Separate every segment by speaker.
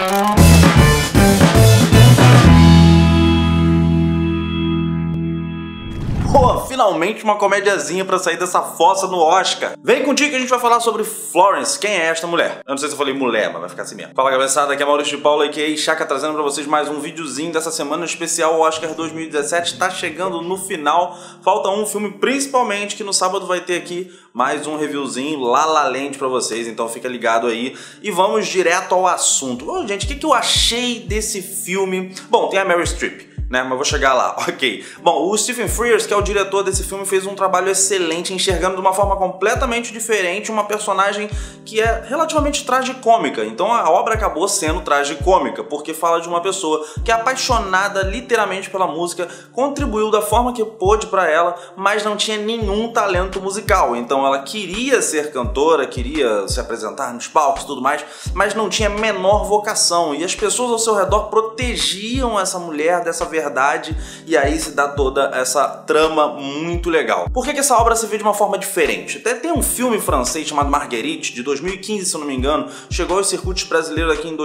Speaker 1: Pô, finalmente uma comediazinha pra sair dessa fossa no Oscar. Vem contigo que a gente vai falar sobre Florence. Quem é esta mulher? Eu não sei se eu falei mulher, mas vai ficar assim mesmo. Fala, cabeçada, aqui é Maurício de Paula, a.k.a. Chaka, trazendo pra vocês mais um videozinho dessa semana especial. O Oscar 2017 tá chegando no final. Falta um filme, principalmente, que no sábado vai ter aqui mais um reviewzinho La La Land pra vocês. Então fica ligado aí e vamos direto ao assunto. Ô, gente, o que eu achei desse filme? Bom, tem a Meryl Streep, né? Mas vou chegar lá, ok. Bom, o Stephen Frears, que é o diretor desse filme, fez um trabalho excelente enxergando de uma forma completamente diferente uma personagem que é relativamente tragicômica. Então a obra acabou sendo tragicômica, porque fala de uma pessoa que é apaixonada literalmente pela música, contribuiu da forma que pôde pra ela, mas não tinha nenhum talento musical. Então ela queria ser cantora, queria se apresentar nos palcos e tudo mais, mas não tinha a menor vocação. E as pessoas ao seu redor protegiam essa mulher dessa verdade, e aí se dá toda essa trama muito legal. Por que essa obra se vê de uma forma diferente? Até tem um filme francês chamado Marguerite, de 2015, se eu não me engano, chegou aos circuitos brasileiros aqui em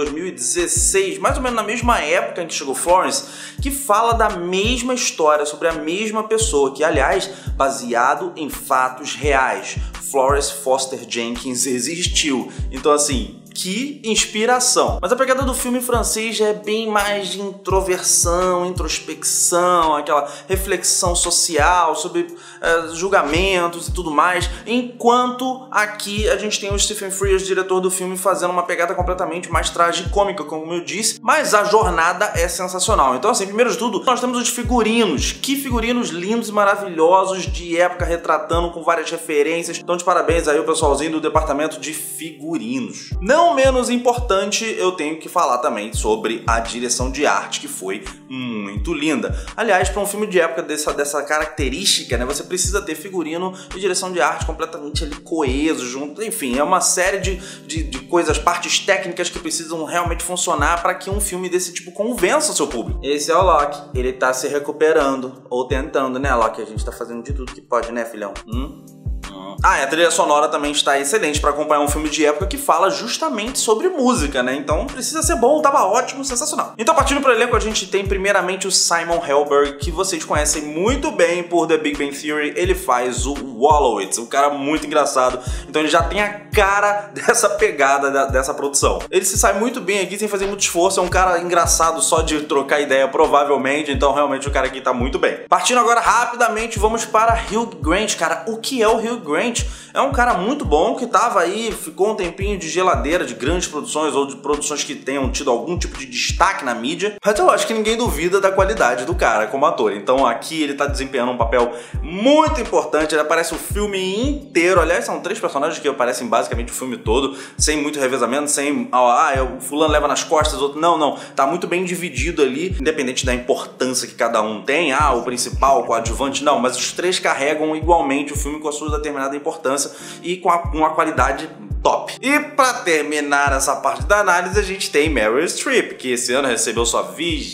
Speaker 1: 2016, mais ou menos na mesma época em que chegou Florence, que fala da mesma história, sobre a mesma pessoa, que aliás, baseado em fatos reais. Florence Foster Jenkins existiu. Então assim, que inspiração. Mas a pegada do filme francês já é bem mais de introversão, introspecção, aquela reflexão social sobre julgamentos e tudo mais, enquanto aqui a gente tem o Stephen Frears, diretor do filme, fazendo uma pegada completamente mais tragicômica, como eu disse, mas a jornada é sensacional. Então assim, primeiro de tudo, nós temos os figurinos. Que figurinos lindos e maravilhosos de época, retratando com várias referências. Então de parabéns aí o pessoalzinho do departamento de figurinos. Não menos importante, eu tenho que falar também sobre a direção de arte, que foi muito linda. Aliás, para um filme de época dessa característica, né, você precisa ter figurino e direção de arte completamente ali coeso junto. Enfim, é uma série de coisas, partes técnicas que precisam realmente funcionar para que um filme desse tipo convença o seu público. Esse é o Loki. Ele tá se recuperando, ou tentando, né, Loki? A gente tá fazendo de tudo que pode, né, filhão? Ah, e a trilha sonora também está excelente para acompanhar um filme de época que fala justamente sobre música, né? Então precisa ser bom, tava ótimo, sensacional. Então partindo para o elenco, a gente tem primeiramente o Simon Helberg, que vocês conhecem muito bem por The Big Bang Theory. Ele faz o Wolowitz, um cara muito engraçado. Então ele já tem a cara dessa pegada dessa produção. Ele se sai muito bem aqui sem fazer muito esforço, é um cara engraçado só de trocar ideia, provavelmente. Então realmente o cara aqui tá muito bem. Partindo agora rapidamente, vamos para Hugh Grant, cara. O que é o Hugh Grant? É um cara muito bom que tava aí, ficou um tempinho de geladeira de grandes produções ou de produções que tenham tido algum tipo de destaque na mídia, mas eu acho que ninguém duvida da qualidade do cara como ator. Então aqui ele tá desempenhando um papel muito importante, ele aparece o filme inteiro. Aliás, são 3 personagens que aparecem basicamente o filme todo, sem muito revezamento, sem o fulano leva nas costas, outro não, tá muito bem dividido ali, independente da importância que cada um tem, o principal, o coadjuvante, não, mas os 3 carregam igualmente o filme com a sua determinada importância e com uma qualidade top. E pra terminar essa parte da análise, a gente tem Meryl Streep, que esse ano recebeu sua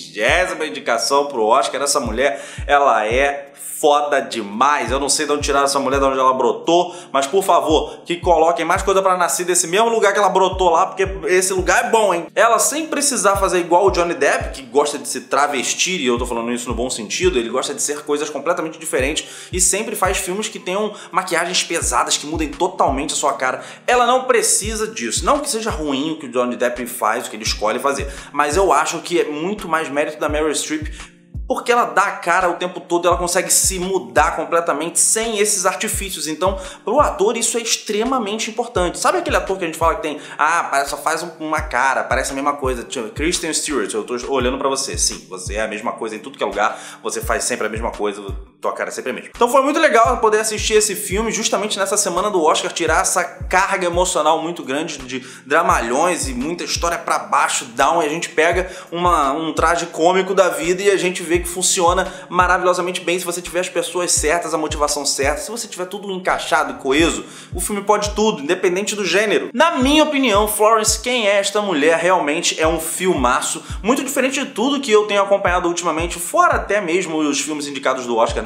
Speaker 1: 20ª indicação pro Oscar. Essa mulher, ela é foda demais. Eu não sei de onde tiraram essa mulher, de onde ela brotou, mas por favor, que coloquem mais coisa pra nascer desse mesmo lugar que ela brotou lá, porque esse lugar é bom, hein? Ela, sem precisar fazer igual o Johnny Depp, que gosta de se travestir, e eu tô falando isso no bom sentido, ele gosta de ser coisas completamente diferentes e sempre faz filmes que tenham maquiagens pesadas, que mudem totalmente a sua cara. Ela não precisa disso. Não que seja ruim o que o Johnny Depp faz, o que ele escolhe fazer, mas eu acho que é muito mais mérito da Meryl Streep, porque ela dá a cara o tempo todo, ela consegue se mudar completamente sem esses artifícios. Então, pro ator isso é extremamente importante. Sabe aquele ator que a gente fala que tem, só faz uma cara, parece a mesma coisa, tipo, Kristen Stewart, eu tô olhando pra você. Sim, você é a mesma coisa em tudo que é lugar, você faz sempre a mesma coisa, tua cara é sempre a mesma. Então foi muito legal poder assistir esse filme justamente nessa semana do Oscar, tirar essa carga emocional muito grande de dramalhões e muita história pra baixo, down, e a gente pega um traje cômico da vida e a gente vê que funciona maravilhosamente bem se você tiver as pessoas certas, a motivação certa, se você tiver tudo encaixado e coeso, o filme pode tudo, independente do gênero. Na minha opinião, Florence, Quem é Esta Mulher? Realmente é um filmaço, muito diferente de tudo que eu tenho acompanhado ultimamente, fora até mesmo os filmes indicados do Oscar nessa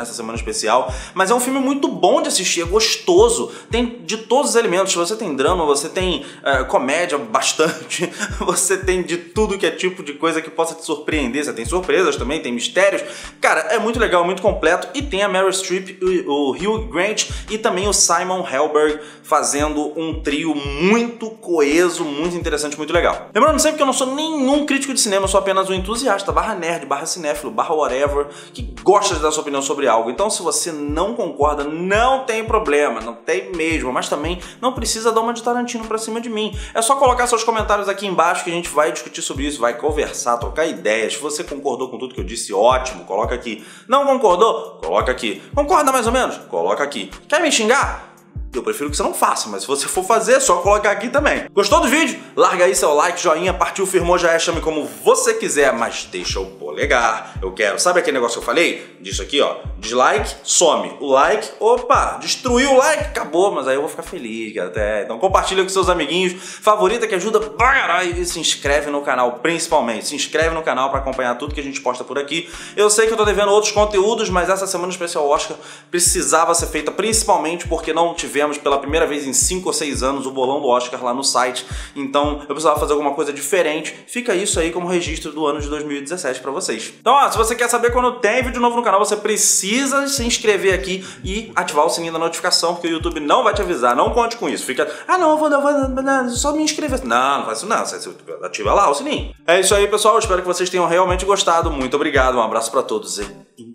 Speaker 1: nessa semana especial, mas é um filme muito bom de assistir, é gostoso, tem de todos os elementos, você tem drama, você tem comédia bastante, você tem de tudo que é tipo de coisa que possa te surpreender, você tem surpresas também, tem mistérios, cara, é muito legal, muito completo, e tem a Meryl Streep, o Hugh Grant e também o Simon Helberg fazendo um trio muito coeso, muito interessante, muito legal. Lembrando sempre que eu não sou nenhum crítico de cinema, eu sou apenas um entusiasta, /nerd, /cinéfilo, /whatever, que gosta de dar sua opinião sobre algo. Então se você não concorda, não tem problema, não tem mesmo, mas também não precisa dar uma de Tarantino pra cima de mim. É só colocar seus comentários aqui embaixo que a gente vai discutir sobre isso, vai conversar, trocar ideias. Se você concordou com tudo que eu disse, ótimo, coloca aqui. Não concordou? Coloca aqui. Concorda mais ou menos? Coloca aqui. Quer me xingar? Eu prefiro que você não faça, mas se você for fazer, é só colocar aqui também. Gostou do vídeo? Larga aí seu like, joinha, partiu, firmou, já é, chame como você quiser, mas deixa o polegar. Eu quero, sabe aquele negócio que eu falei? Disso aqui, ó, dislike, some. O like, opa, destruiu o like, acabou, mas aí eu vou ficar feliz, cara, até. Então compartilha com seus amiguinhos, favorita que ajuda pra caralho e se inscreve no canal, principalmente. Se inscreve no canal pra acompanhar tudo que a gente posta por aqui. Eu sei que eu tô devendo outros conteúdos, mas essa semana especial Oscar precisava ser feita principalmente porque não tivemos pela primeira vez em 5 ou 6 anos o bolão do Oscar lá no site, então eu precisava fazer alguma coisa diferente. Fica isso aí como registro do ano de 2017 pra vocês. Então, ó, se você quer saber quando tem vídeo novo no canal, você precisa se inscrever aqui e ativar o sininho da notificação, porque o YouTube não vai te avisar, não conte com isso. Fica, não, eu vou só me inscrever. Não faz isso não, você ativa lá o sininho. É isso aí, pessoal, eu espero que vocês tenham realmente gostado. Muito obrigado, um abraço pra todos e